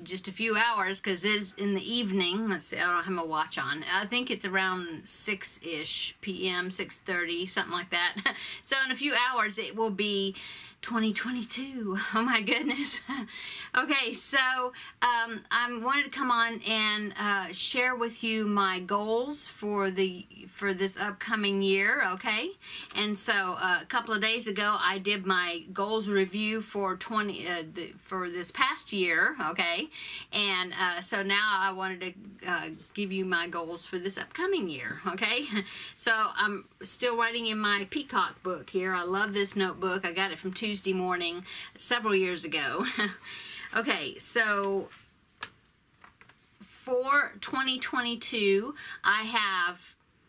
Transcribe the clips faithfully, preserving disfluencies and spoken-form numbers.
just a few hours because it's in the evening. Let's see, I don't have my watch on. I think it's around six-ish p m, six thirty, something like that. So in a few hours it will be twenty twenty-two. Oh my goodness. Okay, so um, I wanted to come on and uh, share with you my goals for the for this upcoming year. Okay, and so uh, a couple of days ago I did my goals review for twenty uh, the, for this past year. Okay, and uh, so now I wanted to uh, give you my goals for this upcoming year. Okay, so I'm still writing in my Peacock book here. I love this notebook. I got it from Tuesday morning several years ago. Okay, so for twenty twenty-two I have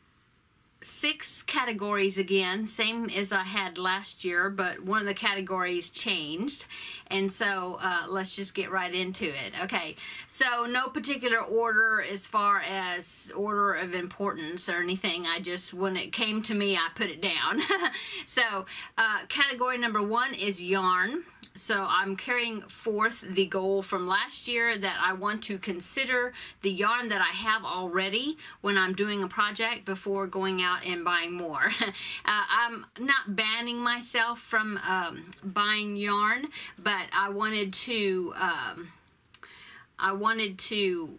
six categories again, same as I had last year, but one of the categories changed, and so uh, let's just get right into it. Okay, so no particular order as far as order of importance or anything. I just, when it came to me, I put it down. So uh, category number one is yarn. So I'm carrying forth the goal from last year that I want to consider the yarn that I have already when I'm doing a project before going out and buying more. uh, I'm not banning myself from um, buying yarn, but I wanted to, um, I wanted to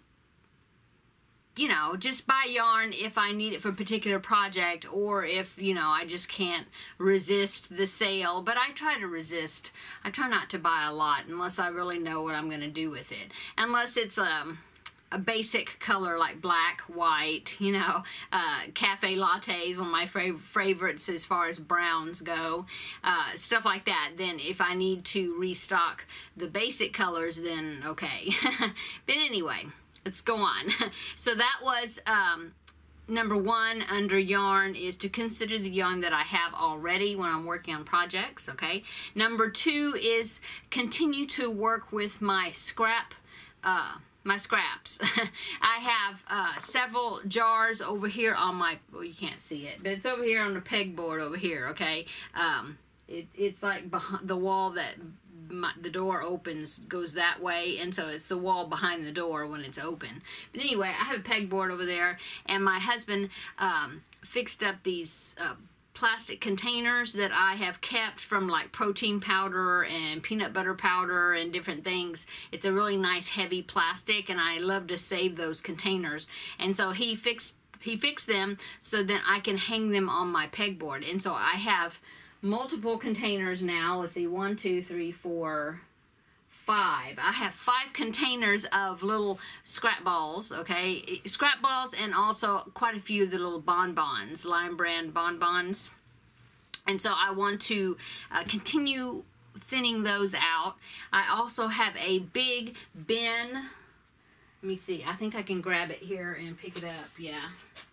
you know, just buy yarn if I need it for a particular project, or if, you know, I just can't resist the sale. But I try to resist. I try not to buy a lot unless I really know what I'm going to do with it. Unless it's um, a basic color like black, white, you know, uh, cafe lattes, one of my fav favorites as far as browns go, uh, stuff like that. Then if I need to restock the basic colors, then okay. But anyway, let's go on. So that was um, number one under yarn, is to consider the yarn that I have already when I'm working on projects, okay? Number two is continue to work with my scrap, uh, my scraps. I have uh, several jars over here on my, well, you can't see it, but it's over here on the pegboard over here, okay? Um, it, it's like behind the wall that My, the door opens, goes that way, and so it's the wall behind the door when it's open. But anyway, I have a pegboard over there, and my husband um, fixed up these uh, plastic containers that I have kept from like protein powder and peanut butter powder and different things. It's a really nice heavy plastic, and I love to save those containers. And so he fixed he fixed them so that I can hang them on my pegboard. And so I have multiple containers now. Let's see, one, two, three, four, five. I have five containers of little scrap balls, okay? Scrap balls, and also quite a few of the little bonbons, Lion Brand bonbons. And so I want to uh, continue thinning those out. I also have a big bin. Let me see. I think I can grab it here and pick it up. Yeah.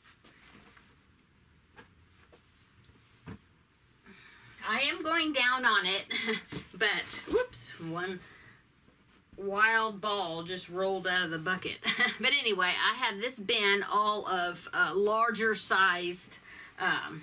I am going down on it, but, whoops, one wild ball just rolled out of the bucket. But anyway, I have this bin all of uh, larger sized um,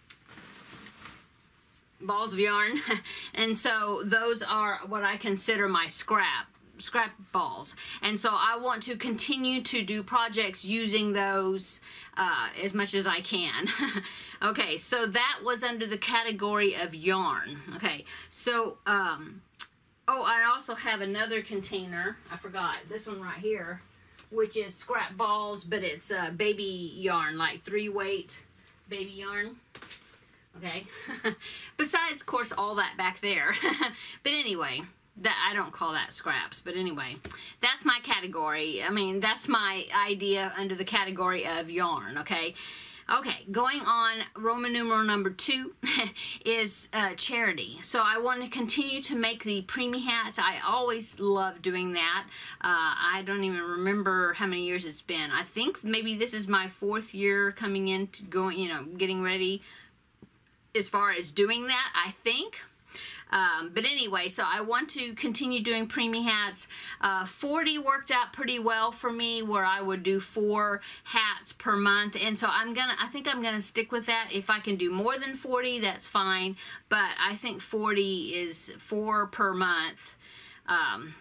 balls of yarn. And so those are what I consider my scrap. scrap balls, and so I want to continue to do projects using those uh, as much as I can. Okay, so that was under the category of yarn. Okay, so um, oh, I also have another container, I forgot, this one right here, which is scrap balls, but it's uh, baby yarn, like three weight baby yarn. Okay, besides of course all that back there. But anyway, that I don't call that scraps, but anyway, that's my category. I mean, that's my idea under the category of yarn, okay? Okay, going on, Roman numeral number two is uh, charity. So I want to continue to make the preemie hats. I always love doing that. Uh, I don't even remember how many years it's been. I think maybe this is my fourth year coming in, to going, you know, getting ready as far as doing that, I think. Um, but anyway, so I want to continue doing preemie hats. Uh, forty worked out pretty well for me, where I would do four hats per month, and so I'm gonna, I think I'm gonna stick with that. If I can do more than forty, that's fine, but I think forty is four per month. Um,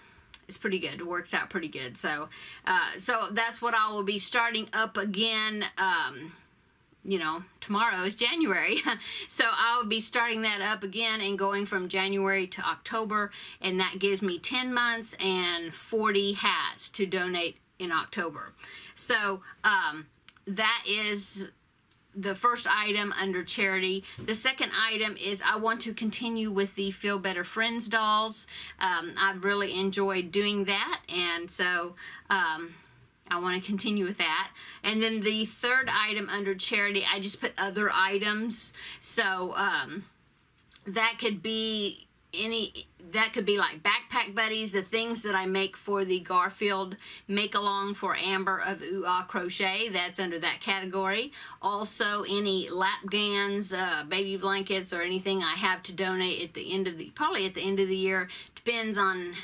it's pretty good. It works out pretty good. So, uh, so that's what I will be starting up again. Um, you know, tomorrow is January. So I will be starting that up again and going from January to October. And that gives me ten months and forty hats to donate in October. So um, that is the first item under charity. The second item is I want to continue with the Feel Better Friends dolls. Um, I've really enjoyed doing that, and so um, I want to continue with that. And then the third item under charity, I just put other items. So um, that could be any, that could be like backpack buddies, the things that I make for the Garfield make along for Amber of Ooh Ah Crochet. That's under that category. Also any lap gans, uh, baby blankets, or anything I have to donate at the end of the, probably at the end of the year. Depends on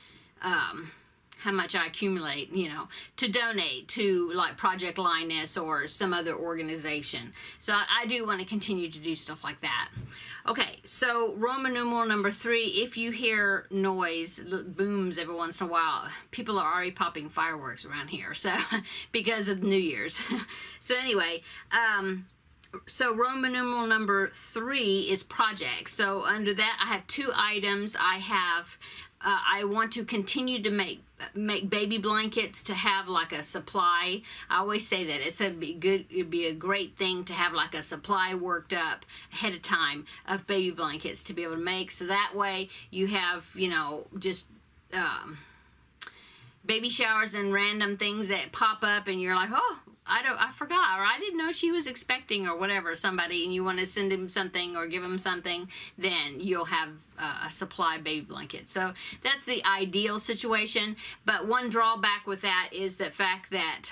um, how much I accumulate, you know, to donate to like Project Linus or some other organization. So I, I do want to continue to do stuff like that. Okay, so Roman numeral number three, if you hear noise, booms every once in a while, people are already popping fireworks around here, so because of New Year's. So anyway, um, so Roman numeral number three is projects. So under that, I have two items. I have, uh, I want to continue to make make baby blankets to have like a supply. I always say that it's a be good, it'd be a great thing to have like a supply worked up ahead of time of baby blankets to be able to make. So that way you have, you know, just um, baby showers and random things that pop up and you're like, oh, I don't, I forgot, or I didn't know she was expecting, or whatever, somebody, and you want to send him something or give him something, then you'll have uh, a supply baby blanket. So that's the ideal situation. But one drawback with that is the fact that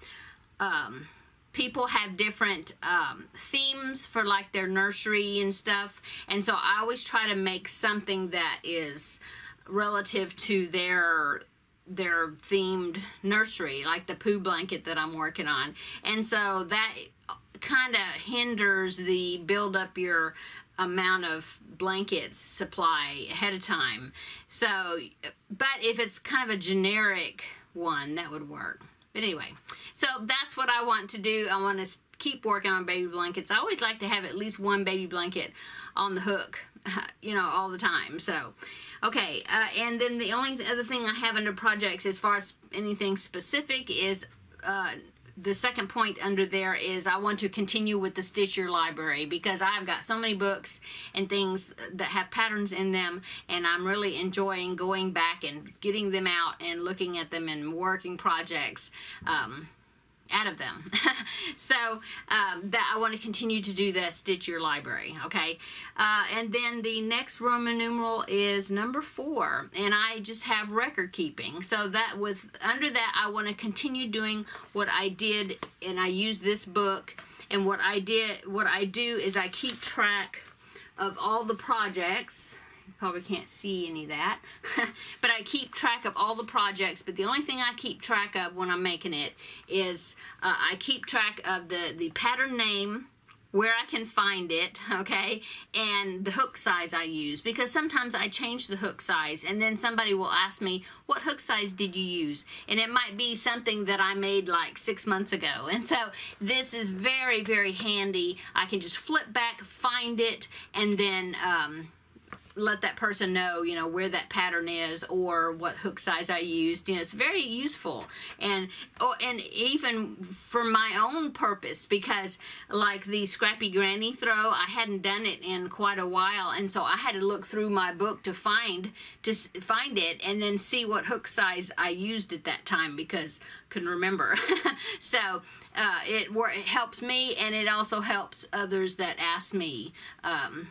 um, people have different um, themes for like their nursery and stuff, and so I always try to make something that is relative to their their themed nursery, like the poo blanket that I'm working on. And so that kind of hinders the build up your amount of blankets supply ahead of time. So, but if it's kind of a generic one, that would work. But anyway, so that's what I want to do. I want to keep working on baby blankets. I always like to have at least one baby blanket on the hook, you know, all the time. So, okay, uh, and then the only other thing I have under projects as far as anything specific is uh, the second point under there is I want to continue with the Stitch Your Library, because I've got so many books and things that have patterns in them, and I'm really enjoying going back and getting them out and looking at them and working projects um, out of them. So um, that I want to continue to do the Stitch Your Library, okay? Uh, and then the next Roman numeral is number four, and I just have record keeping. So that with under that, I want to continue doing what I did, and I use this book, and what I did, what I do is I keep track of all the projects. Probably can't see any of that, but I keep track of all the projects. But the only thing I keep track of when I'm making it is uh, I keep track of the the pattern name, where I can find it, okay, and the hook size I use, because sometimes I change the hook size and then somebody will ask me, what hook size did you use? And it might be something that I made like six months ago. And so this is very, very handy. I can just flip back, find it, and then um, let that person know, you know, where that pattern is or what hook size I used. You know, it's very useful. And oh, and even for my own purpose, because like the Scrappy Granny throw, I hadn't done it in quite a while, and so I had to look through my book to find to find it and then see what hook size I used at that time, because I couldn't remember. So uh, it, it helps me, and it also helps others that ask me um,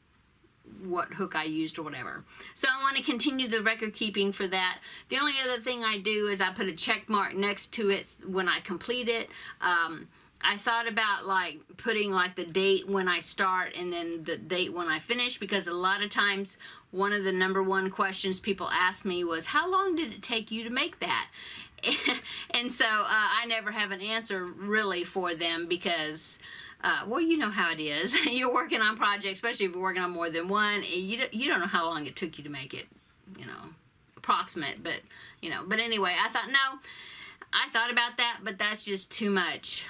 what hook I used or whatever. So I want to continue the record keeping for that. The only other thing I do is I put a check mark next to it when I complete it. Um, I thought about like putting like the date when I start and then the date when I finish, because a lot of times one of the number one questions people asked me was, how long did it take you to make that? And so uh, I never have an answer really for them, because Uh, well, you know how it is. You're working on projects, especially if you're working on more than one. You don't, you don't know how long it took you to make it, you know, approximate, but, you know, but anyway, I thought, no, I thought about that, but that's just too much.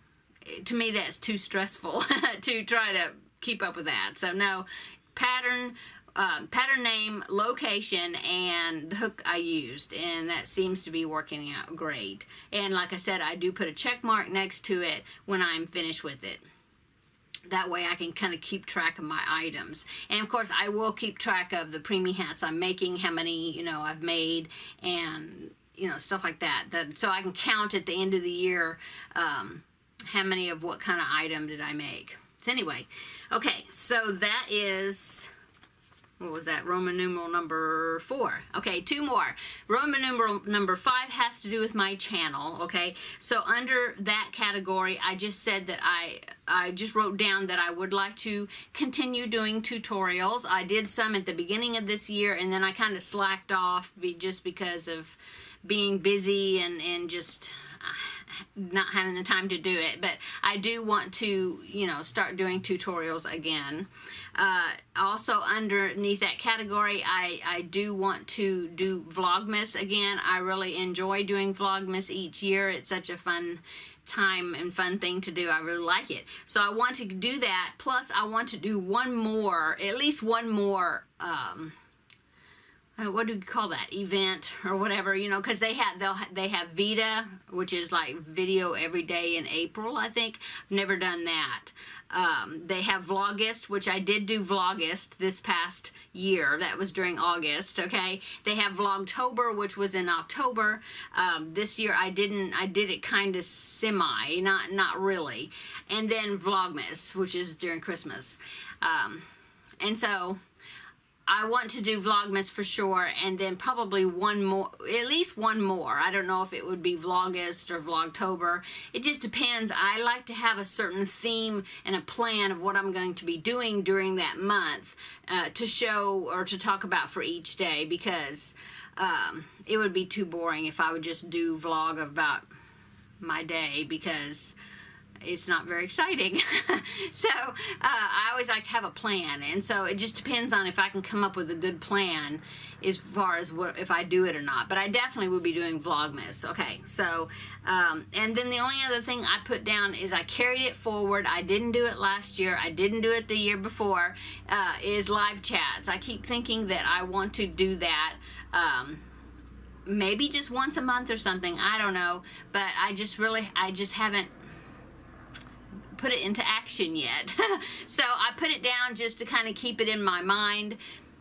To me, that's too stressful to try to keep up with that. So no, pattern, um, pattern name, location, and the hook I used, and that seems to be working out great. And like I said, I do put a check mark next to it when I'm finished with it. That way I can kind of keep track of my items. And of course I will keep track of the preemie hats I'm making, how many, you know, I've made, and, you know, stuff like that. that so I can count at the end of the year um, how many of what kind of item did I make. So anyway, okay, so that is, what was that, Roman numeral number four. Okay, two more. Roman numeral number five has to do with my channel, okay? So under that category, I just said that I, I just wrote down that I would like to continue doing tutorials. I did some at the beginning of this year, and then I kind of slacked off be, just because of being busy and, and just not having the time to do it. But I do want to, you know, start doing tutorials again. Uh, also underneath that category, I, I do want to do Vlogmas again. I really enjoy doing Vlogmas each year. It's such a fun time and fun thing to do. I really like it. So I want to do that. Plus I want to do one more, at least one more, um, what do you call that, event or whatever, you know, because they have they'll they have Vita, which is like video every day in April, I think. I've never done that. Um, they have Vlogust, which I did do Vlogust this past year. That was during August, okay? They have Vlogtober, which was in October. Um, this year I didn't, I did it kind of semi, not, not really. And then Vlogmas, which is during Christmas. Um, and so I want to do Vlogmas for sure, and then probably one more, at least one more. I don't know if it would be Vlogust or Vlogtober. It just depends. I like to have a certain theme and a plan of what I'm going to be doing during that month uh, to show or to talk about for each day, because um, it would be too boring if I would just do vlog about my day, because it's not very exciting. So uh, I always like to have a plan, and so it just depends on if I can come up with a good plan as far as what if I do it or not. But I definitely would be doing Vlogmas. Okay, so um, and then the only other thing I put down is I carried it forward. I didn't do it last year. I didn't do it the year before. Uh, is live chats. I keep thinking that I want to do that. Um, maybe just once a month or something. I don't know, but I just really I just haven't put it into action yet. So I put it down just to kind of keep it in my mind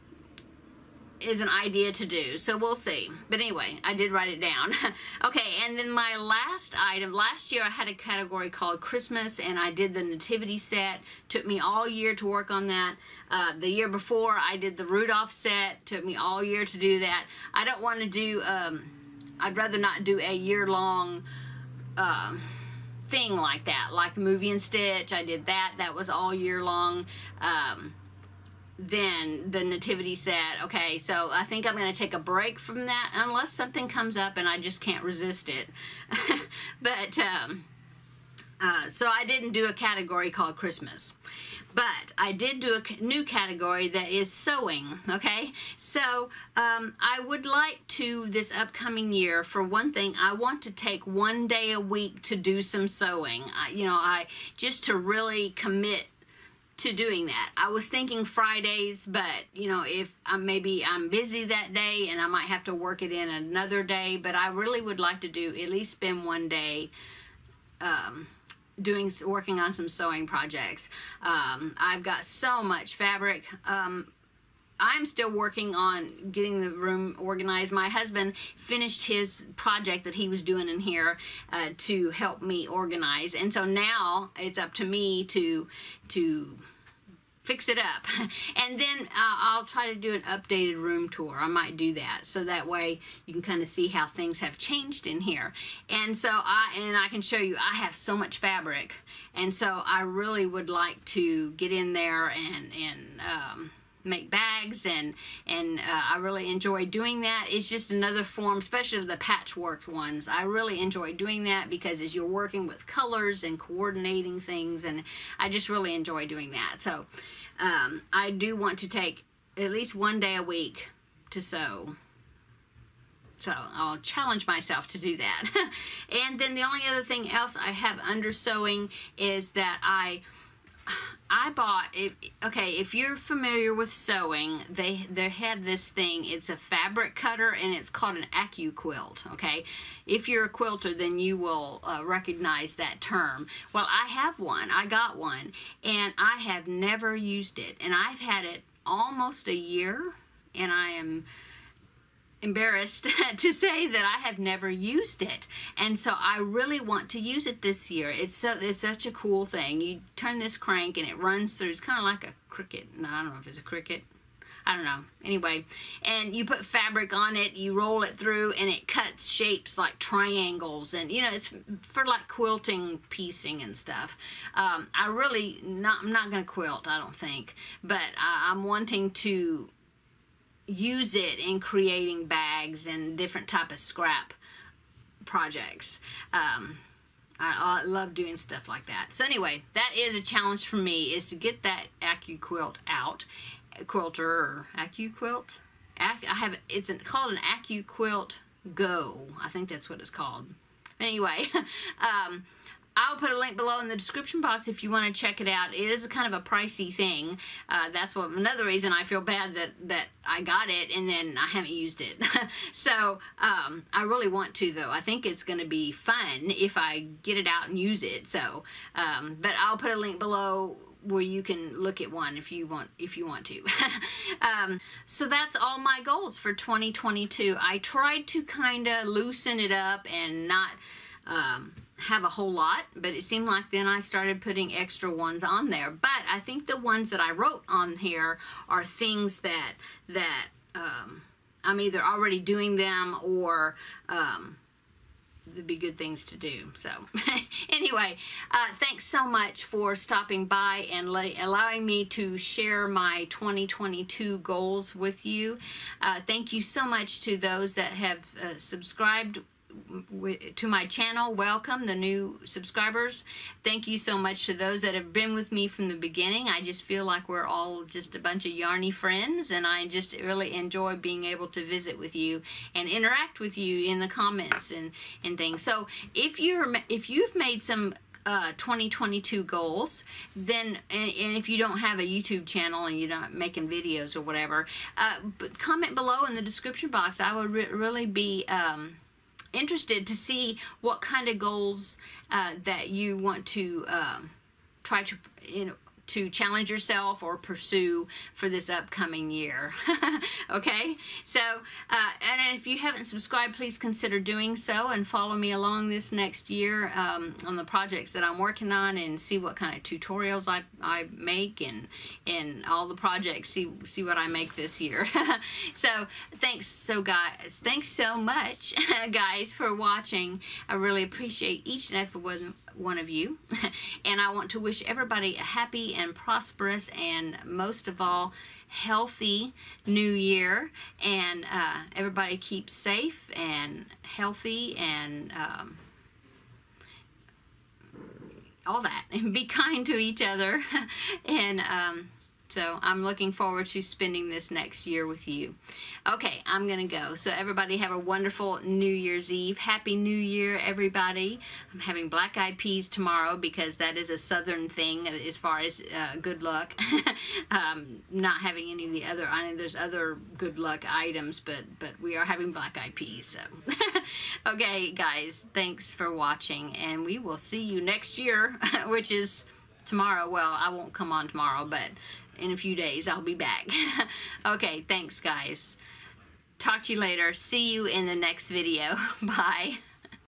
is an idea to do. So we'll see. But anyway, I did write it down. Okay, and then my last item, last year I had a category called Christmas, and I did the nativity set. Took me all year to work on that. Uh, the year before I did the Rudolph set. Took me all year to do that. I don't want to do, um, I'd rather not do a year-long um, thing like that, like the Movie and Stitch. I did that. That was all year long. Um, then the nativity set. Okay, so I think I'm going to take a break from that unless something comes up and I just can't resist it. But um, uh, so I didn't do a category called Christmas. But I did do a new category that is sewing, okay? So um, I would like to, this upcoming year, for one thing, I want to take one day a week to do some sewing. I, you know, I just to really commit to doing that. I was thinking Fridays, but, you know, if I'm, maybe I'm busy that day and I might have to work it in another day, but I really would like to do, at least spend one day um, doing working on some sewing projects. Um, I've got so much fabric. Um, I'm still working on getting the room organized. My husband finished his project that he was doing in here uh, to help me organize, and so now it's up to me to to fix it up. And then uh, I'll try to do an updated room tour. I might do that, so that way you can kind of see how things have changed in here. And so I and I can show you, I have so much fabric, and so I really would like to get in there and and um, make bags, and and uh, I really enjoy doing that. It's just another form, especially the patchwork ones. I really enjoy doing that because as you're working with colors and coordinating things, and I just really enjoy doing that. So um, I do want to take at least one day a week to sew. So I'll challenge myself to do that. And then the only other thing else I have under sewing is that I I bought, if, okay, if you're familiar with sewing, they they have this thing. It's a fabric cutter, and it's called an AccuQuilt, okay? If you're a quilter, then you will uh, recognize that term. Well, I have one. I got one, and I have never used it. And I've had it almost a year, and I am embarrassed to say that I have never used it, and so I really want to use it this year. It's so it's such a cool thing. You turn this crank and it runs through. It's kind of like a Cricut. No, I don't know if it's a Cricut. I don't know. Anyway, and you put fabric on it, you roll it through, and it cuts shapes like triangles, and you know, it's for like quilting, piecing and stuff. Um, I really not. I'm not going to quilt, I don't think, but I, I'm wanting to use it in creating bags and different type of scrap projects. Um, I, I love doing stuff like that. So anyway, that is a challenge for me, is to get that AccuQuilt out. Quilter or AccuQuilt. Ac I have it's an, called an AccuQuilt Go. I think that's what it's called. Anyway, um, I'll put a link below in the description box if you want to check it out. It is a kind of a pricey thing. Uh, that's what another reason I feel bad that, that I got it and then I haven't used it. So um, I really want to, though. I think it's going to be fun if I get it out and use it. So, um, but I'll put a link below where you can look at one if you want if you want to. um, so that's all my goals for twenty twenty-two. I tried to kind of loosen it up and not um, have a whole lot, but it seemed like then I started putting extra ones on there. But I think the ones that I wrote on here are things that that um, I'm either already doing them or um, they'd be good things to do. So anyway, uh, thanks so much for stopping by and let, allowing me to share my twenty twenty-two goals with you. Uh, thank you so much to those that have uh, subscribed to my channel. Welcome, the new subscribers. Thank you so much to those that have been with me from the beginning. I just feel like we're all just a bunch of yarny friends, and I just really enjoy being able to visit with you and interact with you in the comments and and things. So if you're if you've made some Uh, twenty twenty-two goals, then and, and if you don't have a YouTube channel and you're not making videos or whatever, uh, but comment below in the description box. I would re really be um, interested to see what kind of goals uh, that you want to um, try to, you know, to challenge yourself or pursue for this upcoming year. Okay, so uh, and if you haven't subscribed, please consider doing so and follow me along this next year um, on the projects that I'm working on, and see what kind of tutorials I, I make, and and all the projects, see see what I make this year. So thanks so guys thanks so much guys for watching. I really appreciate each and every one one of you, and I want to wish everybody a happy and prosperous and most of all healthy new year, and uh, everybody keep safe and healthy and um, all that, and be kind to each other. And um, so I'm looking forward to spending this next year with you. Okay, I'm going to go. So everybody have a wonderful New Year's Eve. Happy New Year, everybody. I'm having black eyed peas tomorrow because that is a southern thing as far as uh, good luck. um, not having any of the other, I know there's other good luck items, but, but we are having black eyed peas. So, okay, guys, thanks for watching, and we will see you next year, which is tomorrow. Well, I won't come on tomorrow, but in a few days I'll be back. Okay, thanks guys. Talk to you later. See you in the next video. Bye.